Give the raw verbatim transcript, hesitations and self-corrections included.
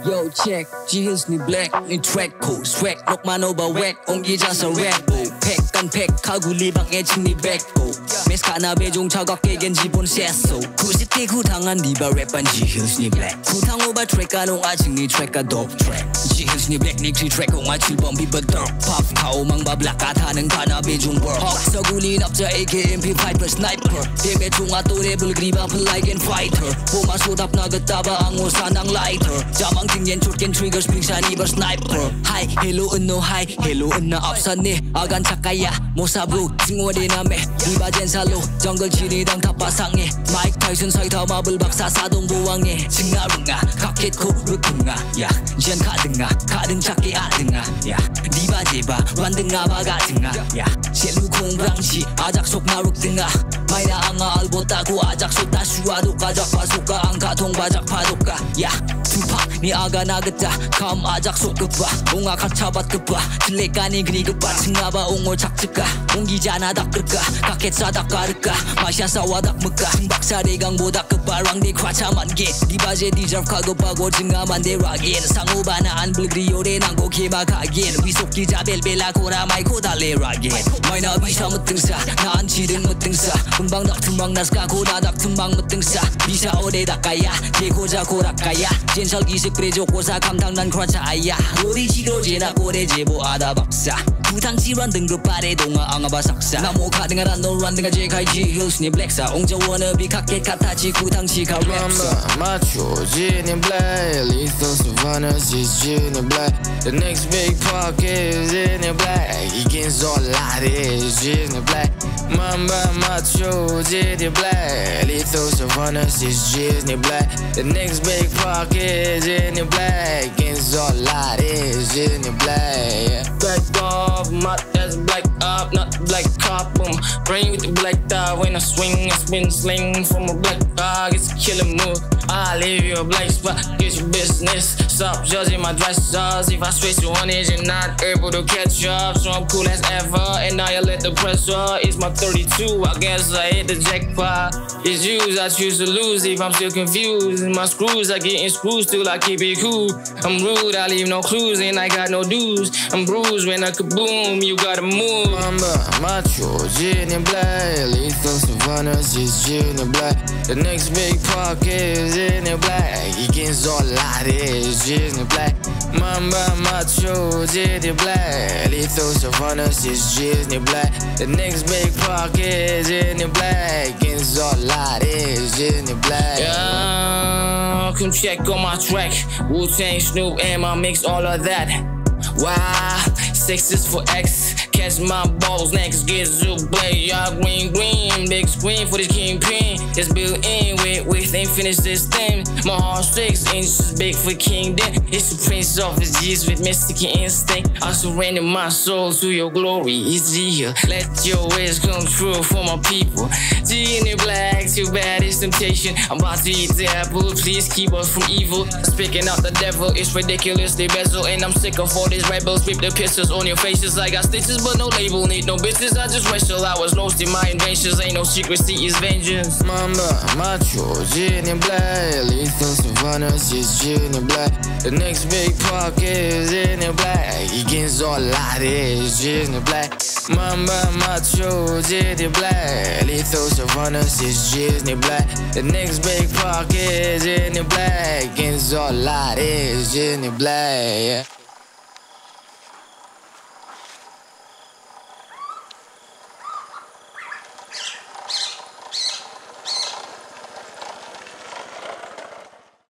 Yo check, G-Hills ni black, ni track cool swag, nok man over whack, ong기 자서 rap 팩 간 팩, 가구리 방에 진니 백고 메스카나 배종 차갑게 겐 지본 세소 구십 대 구당한 니바 랩한 G-Hills ni black 구당 오바 트랙 가농 아직 니 트랙가 dope track G-Hills ni black 닉시 트랙 공아 칠번 비버 덕 팝 가오망 바블락 가타는 가나 배종 world 서구리 납자 에이케이 엠 피 파이브 sniper 대매 종아 또래 불그리바 like and fighter 보마 소답 나긋다바 앙오 산당 lighter 자망 팅yen 쫓겐 trigger spring shiny 버 sniper Hi hello no hi hello na 앞선네 아간 착가야 모사부 징워대남에 리바젠 살로 정글 지리당 탑바상에 마이크 타이슨 사이타 마블 박사 사동 보왕에 징나룽아 각켓코 루퉁아 야 젠 카등아 카등 찾기 아등아 야 리바 제바 완등아 바가등아 야 셀루 공랑시 아작 속 나룩등아 마이나 앙아 알보따고 아작 속 다슈아도 가작 바속가 앙가 통바작 파독가 야 투팍 니 아가 나긋다 감 아작 속 급바 옹아 가차밭 급바 틀레까니 그니 급바 층나바 옹올 착측가 옹기자나 닥급가 각켓 사닥 가르까 마샤 사와 닥무까 박사리강 보다 급바 랑디 과차 만개 리바제 디저브 가급바고 증아 만데 락인 상우바나 안 불그리오레 난고 개막하긴 위속기 자벨벨라 고라 마이코 달레 락인 마이나 비사 무등사 나안 지등 무등사 금방 닥tum방 나스가 고라 닥tum방 무등사 비사 오레 닥가야 제고자 고락가야 젠설 기식 그래줘 고사 감당난 크라차야 우리 지도제나 고래 제보 아다 박사 부당지란 등급 발에 동아 앙아바 삭사 나모 가등아란 노란 등아 제카이 G-Hills 니 블랙사 옹저 워너비 각켓 카타치 구당치가 랩사 마초 지니 블랙 Lethal Savannah's is 지니 블랙 The next big park is 지니 블랙 이긴 솔라리 is 지니 블랙 Mamba macho 지니 블랙 Lethal Savannah's is 지니 블랙 The next big park is 지니 블랙 이긴 솔라리 is 지니 블랙 Black off, my that's black up, not black cop. Um, brain with the black dog when I swing, I spin sling from a black dog. It's a killer move. I leave you a black spot, get your business. Stop judging my dressers. If I switch to one edge, you're not able to catch up. So I'm cool as ever, and now you let the pressure. It's my thirty-two, I guess I hit the jackpot. It's used, I choose to lose if I'm still confused. My screws are getting screwed, still I keep it cool. I'm rude, I leave no clues, and I got no dues. I'm bruised when I kaboom, you gotta move. Mamba, macho, Jenny Black. Lethal Savannah's is Jenny Black. The next big park is Jenny Black. He gets all out is Jenny Black. Mamba, macho, Jenny Black. Lethal Savannah's is Jenny Black. The next big park is Jenny Black. Gets all out is Jenny Black. Yeah, come check on my track. Wu-Tang, Snoop, and my mix, all of that. Wow, six is for X. Catch my balls next, get zoo blade. Y'all green, green, big screen for the kingpin. It's built in with, with ain't finished this thing. My heart six inches big for kingdom. It's the prince of his G's with mystic instinct. I surrender my soul to your glory. It's G. Let your wish come true for my people. G in the black, too bad it's temptation. I'm about to eat the apple, please keep us from evil. Speaking out the devil, it's ridiculous, they bezel. And I'm sick of all these rebels. Whip the pistols on your faces. I got stitches, but no label, need no bitches. I just wrestle. I was lost in my inventions. Ain't no secrecy, it's vengeance. Mamba, macho, Jenny Black. Lethal Savannah's is Jenny Black. The next big park is Jenny Black. He gets all out is Jenny Black. Mamba, macho, Jenny Black. Lethal Savannah's is Jenny Black. The next big park is Jenny Black. Gets all out is Jenny Black.